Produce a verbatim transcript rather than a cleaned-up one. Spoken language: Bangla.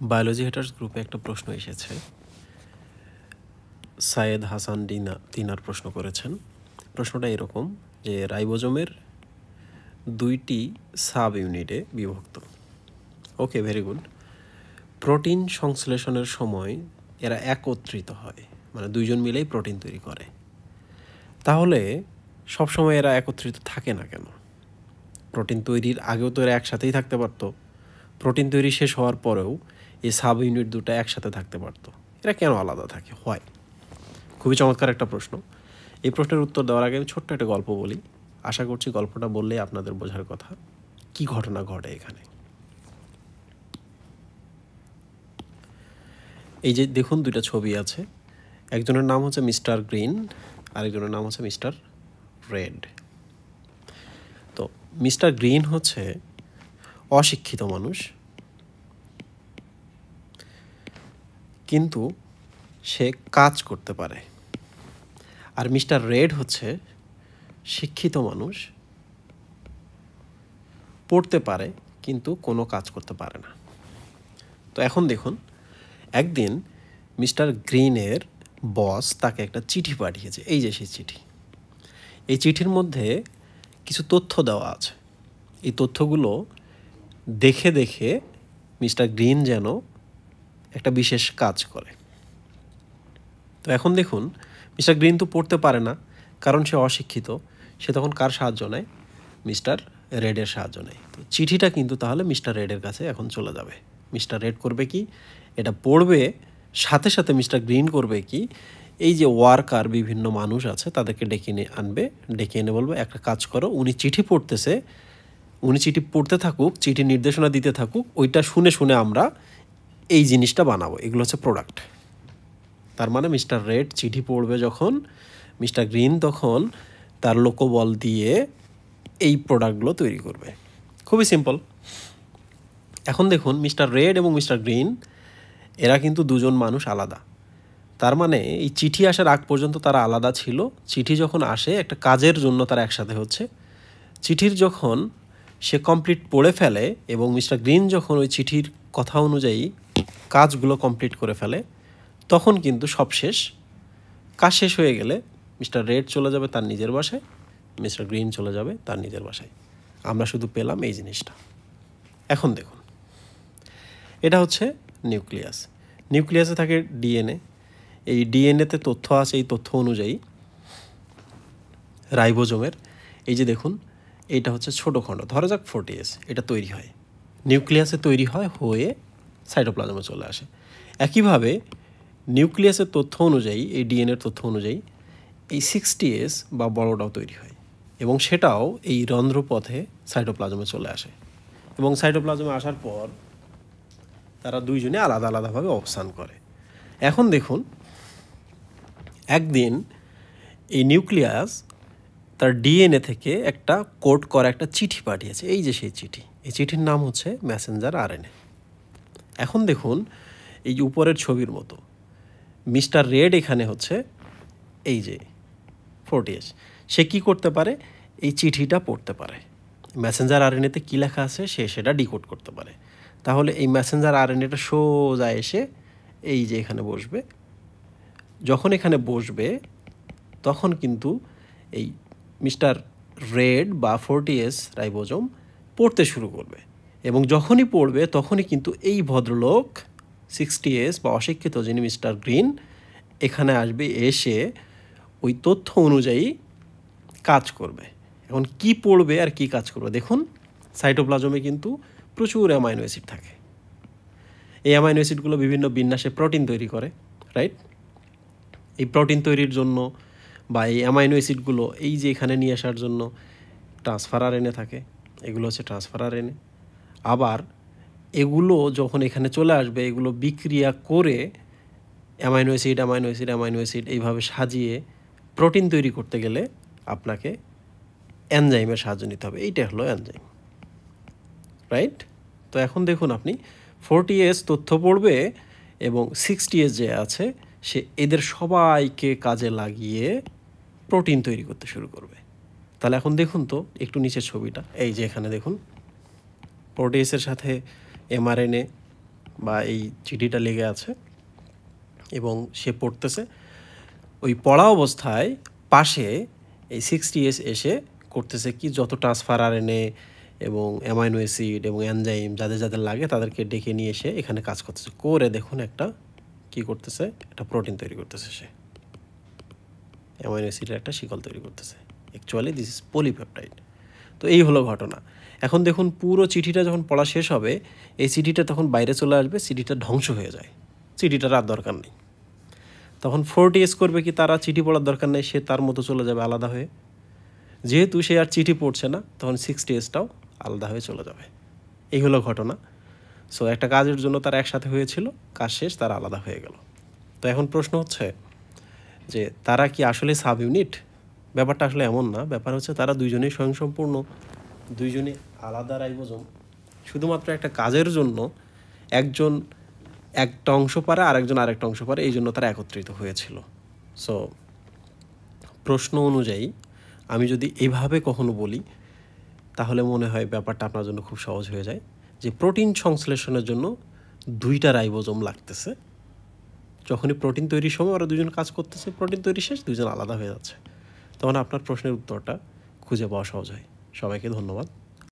বায়োলজি হেটার্স গ্রুপে একটা প্রশ্ন এসেছে। সায়েদ হাসান ডিনা তিনার প্রশ্ন করেছেন। প্রশ্নটা এরকম যে রাইবোজোমের দুইটি সাব ইউনিটে বিভক্ত। ওকে, ভেরি গুড। প্রোটিন সংশ্লেষণের সময় এরা একত্রিত হয়, মানে দুইজন মিলেই প্রোটিন তৈরি করে। তাহলে সবসময় এরা একত্রিত থাকে না কেন? প্রোটিন তৈরির আগেও তো এরা একসাথেই থাকতে পারতো, প্রোটিন তৈরি শেষ হওয়ার পরেও এই সাব ইউনিট দুটো একসাথে থাকতে পারতো, এরা কেন আলাদা থাকে? হয়। খুবই চমৎকার একটা প্রশ্ন। এই প্রশ্নের উত্তর দেওয়ার আগে আমি ছোট্ট একটা গল্প বলি। আশা করছি গল্পটা বললেই আপনাদের বোঝার কথা কি ঘটনা ঘটে এখানে। এই যে দেখুন, দুইটা ছবি আছে। একজনের নাম হচ্ছে মিস্টার গ্রিন, আরেকজনের নাম হচ্ছে মিস্টার রেড। তো মিস্টার গ্রিন হচ্ছে অশিক্ষিত মানুষ, কিন্তু সে কাজ করতে পারে। আর মিস্টার রেড হচ্ছে শিক্ষিত মানুষ, পড়তে পারে কিন্তু কোনো কাজ করতে পারে না। তো এখন দেখুন, একদিন মিস্টার গ্রিনের বস তাকে একটা চিঠি পাঠিয়েছে। এই যে সেই চিঠি। এই চিঠির মধ্যে কিছু তথ্য দেওয়া আছে। এই তথ্যগুলো দেখে দেখে মিস্টার গ্রিন যেন একটা বিশেষ কাজ করে। তো এখন দেখুন, মিস্টার গ্রিন তো পড়তে পারে না, কারণ সে অশিক্ষিত। সে তখন কার সাহায্য নেয়? মিস্টার রেডের সাহায্য নেয়। তো চিঠিটা কিন্তু তাহলে মিস্টার রেডের কাছে এখন চলে যাবে। মিস্টার রেড করবে কি? এটা পড়বে, সাথে সাথে মিস্টার গ্রিন করবে কি? এই যে ওয়ার্কার বিভিন্ন মানুষ আছে তাদেরকে ডেকে এনে আনবে, ডেকে এনে বলবে একটা কাজ করো, উনি চিঠি পড়তেছে, উনি চিঠি পড়তে থাকুক, চিঠি নির্দেশনা দিতে থাকুক, ওইটা শুনে শুনে আমরা এই জিনিসটা বানাবো। এগুলো হচ্ছে প্রোডাক্ট। তার মানে মিস্টার রেড চিঠি পড়বে যখন, মিস্টার গ্রিন তখন তার লোকবল দিয়ে এই প্রোডাক্টগুলো তৈরি করবে। খুবই সিম্পল। এখন দেখুন, মিস্টার রেড এবং মিস্টার গ্রিন এরা কিন্তু দুজন মানুষ আলাদা। তার মানে এই চিঠি আসার আগ পর্যন্ত তারা আলাদা ছিল। চিঠি যখন আসে একটা কাজের জন্য তারা একসাথে হচ্ছে। চিঠির যখন সে কমপ্লিট পড়ে ফেলে এবং মিস্টার গ্রিন যখন ওই চিঠির কথা অনুযায়ী কাজগুলো কমপ্লিট করে ফেলে, তখন কিন্তু সব শেষ। কাজ শেষ হয়ে গেলে মিস্টার রেড চলে যাবে তার নিজের বাসায়, মিস্টার গ্রিন চলে যাবে তার নিজের বাসায়। আমরা শুধু পেলাম এই জিনিসটা। এখন দেখুন, এটা হচ্ছে নিউক্লিয়াস। নিউক্লিয়াসে থাকে ডিএনএ। এই ডিএনএতে তথ্য আছে। এই তথ্য অনুযায়ী রাইবোজোমের এই যে দেখুন, এইটা হচ্ছে ছোটো খণ্ড, ধরা যাক ফোরটিএস, এটা তৈরি হয় নিউক্লিয়াসে, তৈরি হয় হয়ে সাইটোপ্লাজমে চলে আসে। একইভাবে নিউক্লিয়াসের তথ্য অনুযায়ী, এই ডিএনএর তথ্য অনুযায়ী এই সিক্সটিএস বা বড়টাও তৈরি হয় এবং সেটাও এই রন্ধ্রপথে সাইটোপ্লাজমে চলে আসে। এবং সাইটোপ্লাজমে আসার পর তারা দুইজনে আলাদা আলাদাভাবে অবস্থান করে। এখন দেখুন, একদিন এই নিউক্লিয়াস তার ডিএনএ থেকে একটা কোড করা একটা চিঠি পাঠিয়েছে। এই যে সেই চিঠি, এই চিঠির নাম হচ্ছে মেসেঞ্জার আরএনএ। এখন দেখুন, এই যে উপরের ছবির মতো মিস্টার রেড এখানে হচ্ছে এই যে ফোরটিএস, সে কি করতে পারে? এই চিঠিটা পড়তে পারে। মেসেঞ্জার আরএনএতে কী লেখা আছে সে সেটা ডিকোড করতে পারে। তাহলে এই মেসেঞ্জার আরএনএটা সোজা এসে এই যে এখানে বসবে। যখন এখানে বসবে তখন কিন্তু এই মিস্টার রেড বা ফোরটিএস রাইবোজোম পড়তে শুরু করবে এবং যখনই পড়বে তখনই কিন্তু এই ভদ্রলোক সিক্সটিএস বা অশিক্ষিত যিনি মিস্টার গ্রিন এখানে আসবে, এসে ওই তথ্য অনুযায়ী কাজ করবে। এখন কি পড়বে আর কি কাজ করবে? দেখুন, সাইটোপ্লাজমে কিন্তু প্রচুর অ্যামাইনো অ্যাসিড থাকে। এই অ্যামাইনো অ্যাসিডগুলো বিভিন্ন বিন্যাসে প্রোটিন তৈরি করে, রাইট? এই প্রোটিন তৈরির জন্য বা এই অ্যামাইনো অ্যাসিডগুলো এই যে এখানে নিয়ে আসার জন্য ট্রান্সফার আরএনএ থাকে। এগুলো হচ্ছে ট্রান্সফার আরএনএ। আবার এগুলো যখন এখানে চলে আসবে, এগুলো বিক্রিয়া করে amino acid amino acid amino acid এইভাবে সাজিয়ে প্রোটিন তৈরি করতে গেলে আপনাকে এনজাইমের সাহায্য নিতে হবে। এইটা হলো এনজাইম, রাইট? তো এখন দেখুন, আপনি ফোরটিএস তথ্য পড়বে এবং সিক্সটিএস যে আছে সে এদের সবাইকে কাজে লাগিয়ে প্রোটিন তৈরি করতে শুরু করবে। তাহলে এখন দেখুন তো একটু নিচের ছবিটা, এই যে এখানে দেখুন, ফোরটিএসের সাথে এমআরএনএ বা এই চিঠিটা লেগে আছে এবং সে পড়তেছে। ওই পড়া অবস্থায় পাশে এই সিক্সটি এস এসে করতেছে কি, যত ট্রান্সফার আরএনএ এবং অ্যামাইনো অ্যাসিড এবং এনজাইম যাদের যাদের লাগে তাদেরকে ডেকে নিয়ে এসে এখানে কাজ করতেছে। করে দেখুন একটা কি করতেছে, একটা প্রোটিন তৈরি করতেছে সে, অ্যামাইনো অ্যাসিডের একটা শিকল তৈরি করতেছে। Actually this is polypeptide. তো এই হলো ঘটনা। এখন দেখুন পুরো চিঠিটা যখন পড়া শেষ হবে, এই চিঠিটা তখন বাইরে চলে আসবে, চিঠিটা ধ্বংস হয়ে যায়, চিঠিটার আর দরকার নেই। তখন ফোরটি এস করবে কি, তারা চিঠি পড়ার দরকার নেই, সে তার মতো চলে যাবে আলাদা হয়ে। যেহেতু সে আর চিঠি পড়ছে না, তখন সিক্সটি এসটাও আলাদা হয়ে চলে যাবে। এই হলো ঘটনা। সো একটা কাজের জন্য তারা একসাথে হয়েছিল, কাজ শেষ, তারা আলাদা হয়ে গেল। তো এখন প্রশ্ন হচ্ছে যে তারা কি আসলে সাব ইউনিট? ব্যাপারটা আসলে এমন না। ব্যাপার হচ্ছে তারা দুইজনেই স্বয়ংসম্পূর্ণ, দুইজনই আলাদা রাইবোজোম। শুধুমাত্র একটা কাজের জন্য একজন একটা অংশ পারে, আরেকজন আরেকটা অংশ পারে, এই জন্য তারা একত্রিত হয়েছিল। সো প্রশ্ন অনুযায়ী আমি যদি এইভাবে কখনো বলি, তাহলে মনে হয় ব্যাপারটা আপনার জন্য খুব সহজ হয়ে যায় যে প্রোটিন সংশ্লেষণের জন্য দুইটা রাইবোজোম লাগতেছে। যখনই প্রোটিন তৈরির সময় ওরা দুজন কাজ করতেছে, প্রোটিন তৈরি শেষ, দুজন আলাদা হয়ে যাচ্ছে। তখন আপনার প্রশ্নের উত্তরটা খুঁজে পাওয়া সহজ হয়। সবাইকে ধন্যবাদ।